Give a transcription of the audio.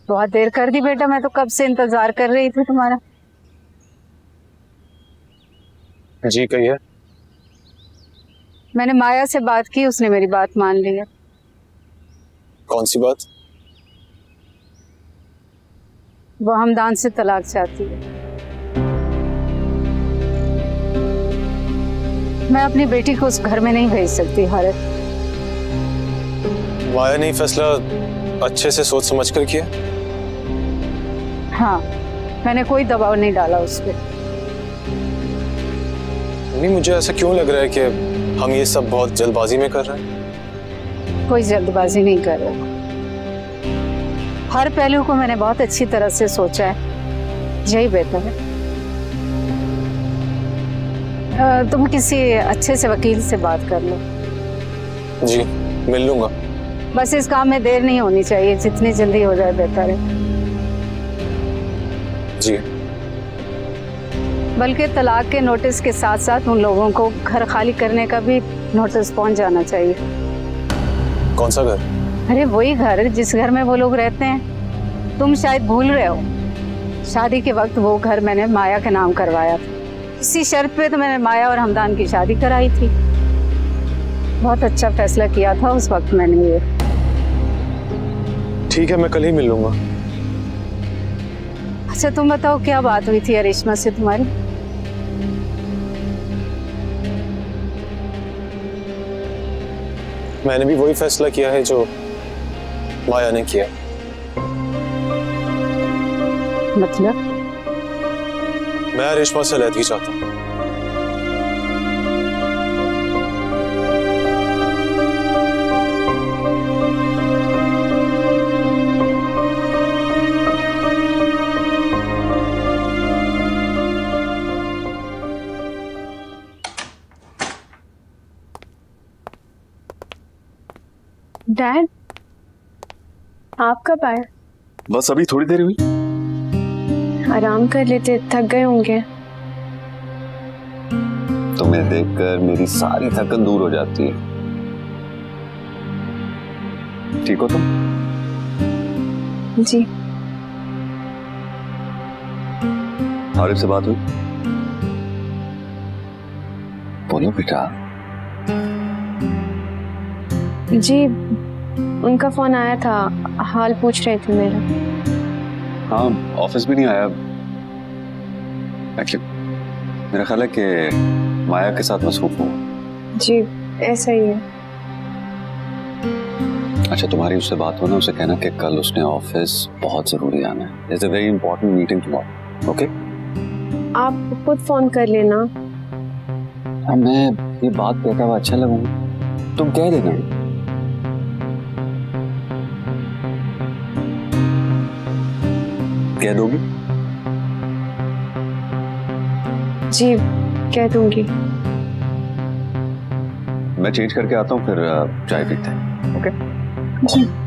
बहुत देर कर दी बेटा, मैं तो कब से इंतजार कर रही थी तुम्हारा। जी कहिए। मैंने माया से बात की, उसने मेरी बात मान ली है। कौन सी बात? वो हमदान से तलाक चाहती है। मैं अपनी बेटी को उस घर में नहीं भेज सकती हारिस। माया ने फैसला अच्छे से सोच समझ कर किया? हाँ, मैंने कोई दबाव नहीं डाला उस पर। नहीं, मुझे ऐसा क्यों लग रहा है कि हम ये सब बहुत जल्दबाजी में कर रहे हैं? कोई जल्दबाजी नहीं कर रहा। हर पहलू को मैंने बहुत अच्छी तरह से सोचा है, यही बेहतर है। तुम किसी अच्छे से वकील से बात कर लो। जी मिल लूंगा। बस इस काम में देर नहीं होनी चाहिए, जितनी जल्दी हो जाए बेहतर है। जी। बल्कि तलाक के नोटिस के साथ साथ उन लोगों को घर खाली करने का भी नोटिस पहुंच जाना चाहिए। कौन सा घर? अरे वही घर जिस घर में वो लोग रहते हैं। तुम शायद भूल रहे हो, शादी के वक्त वो घर मैंने माया के नाम करवाया था। इसी शर्त पे तो मैंने माया और हमदान की शादी कराई थी। बहुत अच्छा फैसला किया था उस वक्त मैंने ये। ठीक है, मैं कल ही मिल लूंगा। अच्छा तुम बताओ, क्या बात हुई थी अरिश्मा से तुम्हारी? मैंने भी वही फैसला किया है जो माया ने किया। मतलब? मैं रेशमा से अलहदगी चाहता हूँ। डैड, आप कब आए? बस अभी थोड़ी देर हुई। आराम कर लेते, थक गए होंगे। तुम्हें देखकर मेरी सारी थकन दूर हो जाती है। ठीक हो तुम? जी। आरिफ से बात हुई? बोलो बेटा। जी, उनका फोन आया था, हाल पूछ रहे थे मेरा। हाँ, ऑफिस भी नहीं आया। एक्चुअली मेरा ख्याल है कि माया के साथ मसरूफ हो। जी ऐसा ही है। अच्छा, तुम्हारी उससे बात हो ना, उसे कहना कि कल उसने ऑफिस बहुत जरूरी आना है। It's a very important meeting tomorrow. Okay? आप खुद फोन कर लेना। मैं ये बात कहता हुआ अच्छा लगूंगा, तुम कह देना। कह दोगी? जी कह दूंगी। मैं चेंज करके आता हूँ, फिर चाय पीते हैं। ओके? जी।